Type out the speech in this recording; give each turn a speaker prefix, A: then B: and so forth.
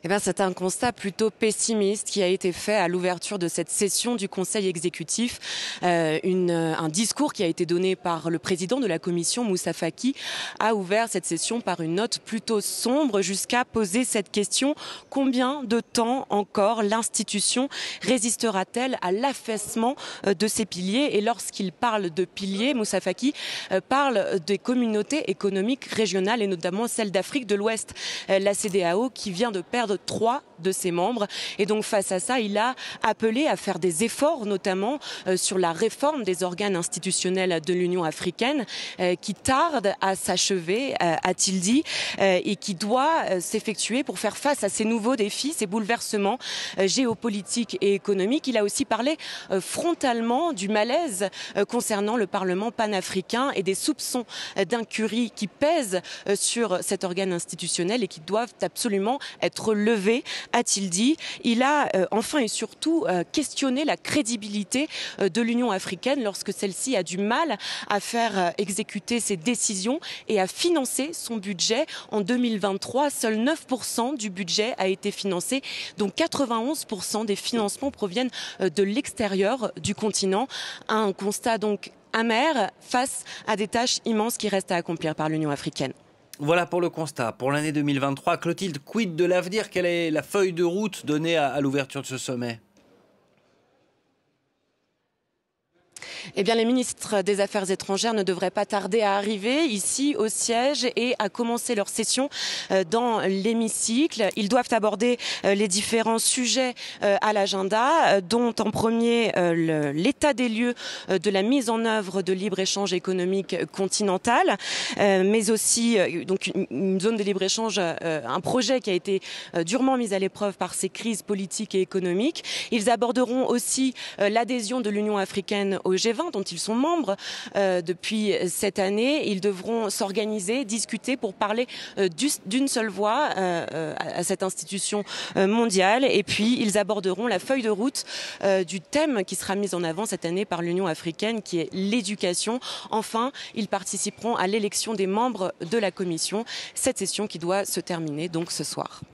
A: Eh bien, c'est un constat plutôt pessimiste qui a été fait à l'ouverture de cette session du Conseil exécutif. Un discours qui a été donné par le président de la Commission, Moussa Faki, a ouvert cette session par une note plutôt sombre jusqu'à poser cette question: combien de temps encore l'institution résistera-t-elle à l'affaissement de ses piliers? Et lorsqu'il parle de piliers, Moussa Faki parle des communautés économiques régionales et notamment celle d'Afrique de l'Ouest, la CEDEAO, qui vient de perdre 3 de ses membres. Et donc face à ça, il a appelé à faire des efforts, notamment sur la réforme des organes institutionnels de l'Union africaine, qui tarde à s'achever, a-t-il dit, et qui doit s'effectuer pour faire face à ces nouveaux défis, ces bouleversements géopolitiques et économiques. Il a aussi parlé frontalement du malaise concernant le Parlement panafricain et des soupçons d'incurie qui pèsent sur cet organe institutionnel et qui doivent absolument être levés, a-t-il dit. Il a enfin et surtout questionné la crédibilité de l'Union africaine lorsque celle-ci a du mal à faire exécuter ses décisions et à financer son budget. En 2023, seuls 9% du budget a été financé, dont 91% des financements proviennent de l'extérieur du continent. Un constat donc amer face à des tâches immenses qui restent à accomplir par l'Union africaine.
B: Voilà pour le constat. Pour l'année 2023, Clotilde, quid de l'avenir? Quelle est la feuille de route donnée à l'ouverture de ce sommet?
A: Eh bien, les ministres des Affaires étrangères ne devraient pas tarder à arriver ici au siège et à commencer leur session dans l'hémicycle. Ils doivent aborder les différents sujets à l'agenda, dont en premier l'état des lieux de la mise en œuvre de libre-échange économique continental, mais aussi donc une zone de libre-échange, un projet qui a été durement mis à l'épreuve par ces crises politiques et économiques. Ils aborderont aussi l'adhésion de l'Union africaine au G20, dont ils sont membres depuis cette année. Ils devront s'organiser, discuter pour parler d'une seule voix à cette institution mondiale. Et puis, ils aborderont la feuille de route du thème qui sera mis en avant cette année par l'Union africaine, qui est l'éducation. Enfin, ils participeront à l'élection des membres de la Commission. Cette session qui doit se terminer donc ce soir.